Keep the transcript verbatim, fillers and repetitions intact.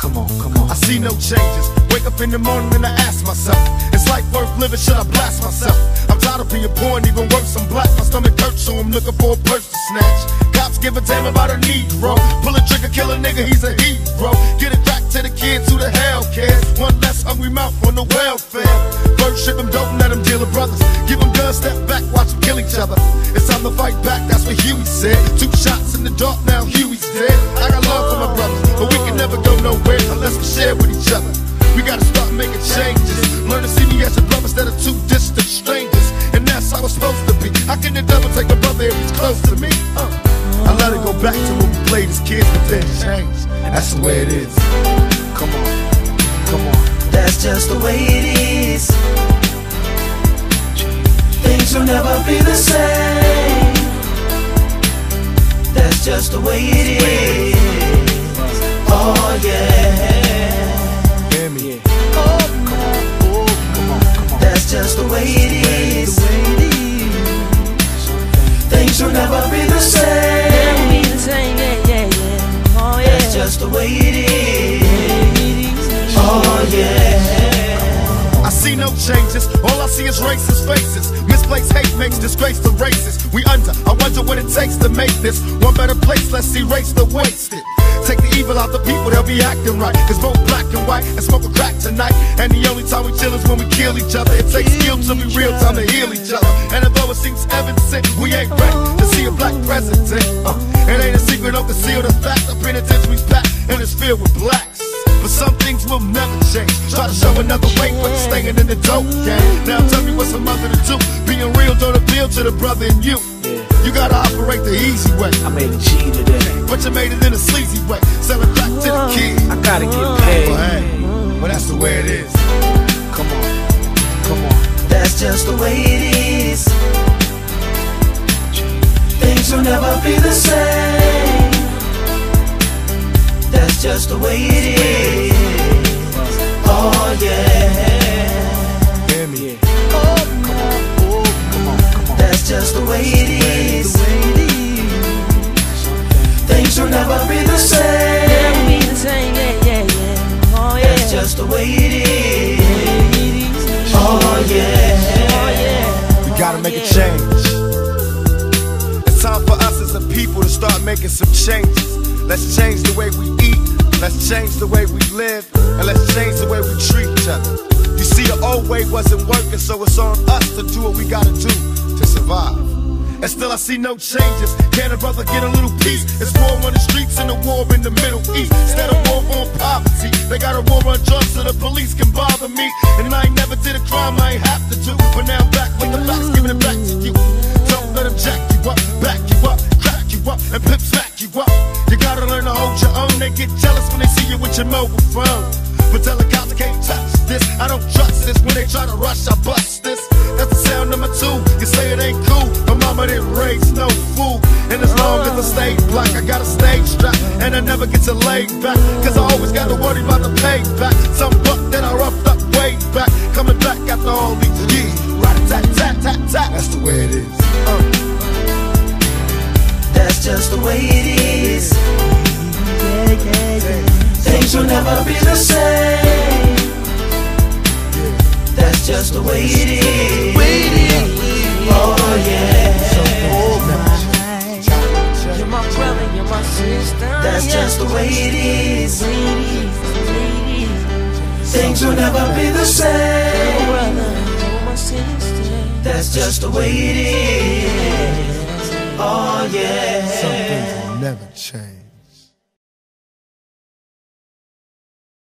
Come on, come on. I see no changes. Wake up in the morning and I ask myself, is life worth living? Should I blast myself? I'm tired of being poor and even worse, I'm black. My stomach hurts, so I'm looking for a purse to snatch. Cops give a damn about a Negro. Pull a trigger, kill a nigga, he's a hero. Get it back to the kids who the hell cares. One less hungry mouth on the welfare. First ship them, don't let them deal with brothers. Give them guns, step back, watch them kill each other. It's time to fight back, that's what Huey said. Two shots in the dark, now Huey's dead. I got love for my brothers, but we can never go nowhere unless we share with each other. We gotta start making changes. Learn to see me as a brother instead of two distant strangers. And that's how it's supposed to be. How can the devil take a brother if he's close to me? Uh. I let it go back to when we played as kids, but then change. That's the way it is. Come on, come on. That's just the way it is. Things will never be the same. That's just the way it is. Oh yeah. Hear me. Oh, come on. Oh, come on, come on. That's just the way it is. Things will never be the same. Never be the same, yeah, yeah, yeah. Oh yeah. That's just the way it is. Oh yeah. I see no changes, all I see is racist faces. Misplaced hate makes disgrace to races. We under, I wonder what it takes to make this one better place. Let's erase the wasted. Take the evil out the people, they'll be acting right. Cause both black and white and smoke a crack tonight. And the only time we chill is when we kill each other. It takes skill to be real time to heal each other. And although it seems evident, we ain't ready to see a black president. uh, It ain't a secret, don't conceal the fact. Our penitentiary's packed and it's filled with blacks. But some things will never change. Try to show another way, but staying in the dope game. Now tell me what's a mother to do. Being real don't appeal to the brother in you. You gotta operate the easy way. I made a G today, but you made it in a sleazy way. Sell it back to the kid. I gotta get paid. Well, hey, well that's the way it is. Come on, come on. That's just the way it is. Things will never be the same. That's just the way it is. Oh yeah. Hear me. Oh, come on. Oh, come on, come on. That's just the way it is. Things will never be the same. Never be the same, yeah, yeah, yeah. Oh yeah. That's just the way it is. Oh yeah. Oh yeah. We gotta make a change. It's time for us as a people to start making some changes. Let's change the way we eat, let's change the way we live, and let's change the way we treat each other. You see, the old way wasn't working, so it's on us to do what we gotta do to survive. And still I see no changes. Can a brother get a little peace? It's war on the streets and a war in the Middle East. Instead of war on poverty, they got a war on drugs so the police can bother me. And I ain't never did a crime I ain't have to do, but now I'm back with the facts, giving it back to you. Don't let them jack you up, back you up, crack you up, and pimp smack you up. You gotta learn to hold your own. They get jealous when they see you with your mobile phone. But tell the cops I can't touch this. I don't trust this. When they try to rush, I bust this. That's the sound number two. You say it ain't cool. My mama didn't raise no fool. And as long as I stay black, I got a stage strap. And I never get to lay back. Cause I always gotta worry about the payback. Some buck that I roughed up way back. Coming back after all these years. Rat-a-tat-tat-tat-tat. That's the way it is. uh. That's just the way it is. Yeah, yeah, yeah. Things will never be the same. That's just the way it is. Oh yeah. You're my brother, you're my sister. That's just the way it is. Things will never be the same. That's just the way it is. Oh yeah. Some things will never change.